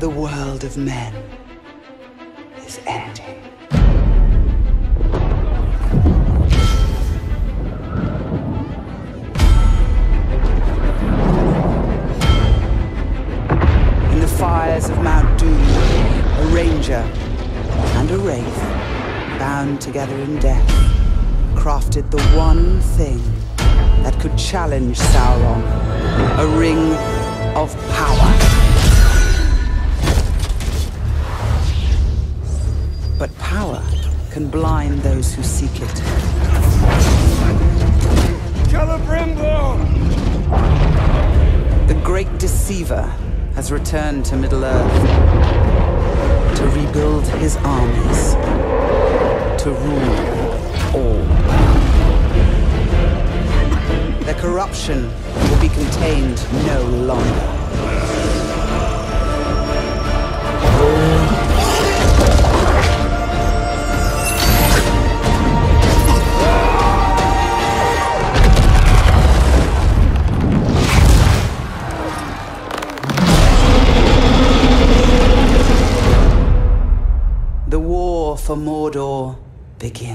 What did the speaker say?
The world of men is ending. In the fires of Mount Doom, a ranger and a wraith, bound together in death, crafted the one thing that could challenge Sauron, a ring of power. But power can blind those who seek it. Celebrimbor! The great deceiver has returned to Middle-earth to rebuild his armies, to rule all. Their corruption will be contained no longer. The war for Mordor begins.